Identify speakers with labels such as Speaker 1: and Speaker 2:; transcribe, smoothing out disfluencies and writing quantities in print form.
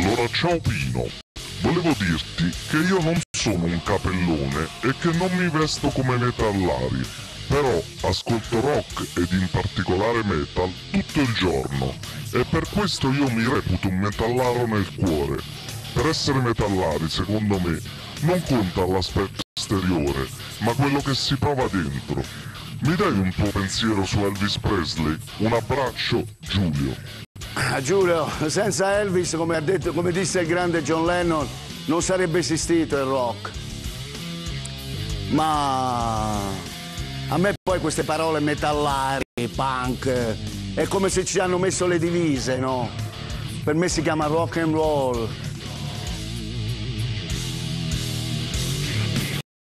Speaker 1: Allora ciao Pino, volevo dirti che io non sono un capellone e che non mi vesto come metallari, però ascolto rock ed in particolare metal tutto il giorno e per questo io mi reputo un metallaro nel cuore. Per essere metallari, secondo me, non conta l'aspetto esteriore, ma quello che si prova dentro. Mi dai un tuo pensiero su Elvis Presley? Un abbraccio, Giulio.
Speaker 2: Giulio, senza Elvis, come disse il grande John Lennon, non sarebbe esistito il rock. Ma a me poi queste parole metallari, punk, è come se ci hanno messo le divise, no? Per me si chiama rock and roll.